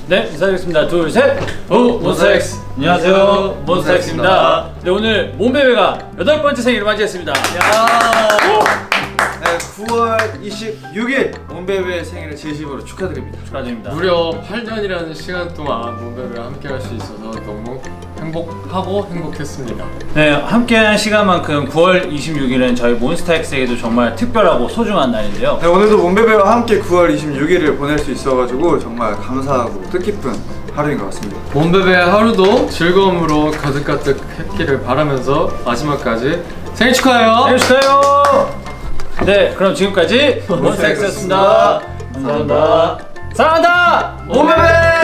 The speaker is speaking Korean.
네, 인사드리겠습니다. 둘, 셋! 몬스타엑스! 안녕하세요, 몬스타엑스입니다. 네, 오늘 몬베베가 8번째 생일을 맞이했습니다. 네, 9월 26일 몬베베 생일을 진심으로 축하드립니다. 축하드립니다. 무려 8년이라는 시간 동안 몬베베와 함께 할 수 있어서 너무 행복하고 행복했습니다. 네, 함께한 시간만큼 9월 26일은 저희 몬스타엑스에게도 정말 특별하고 소중한 날인데요. 네, 오늘도 몬베베와 함께 9월 26일을 보낼 수 있어가지고 정말 감사하고 뜻깊은 하루인 것 같습니다. 몬베베 하루도 즐거움으로 가득가득 했기를 바라면서 마지막까지 생일 축하해요! 생일 축하해요! 네, 그럼 지금까지 몬스타엑스였습니다. 감사합니다. 사랑한다! 몬베베!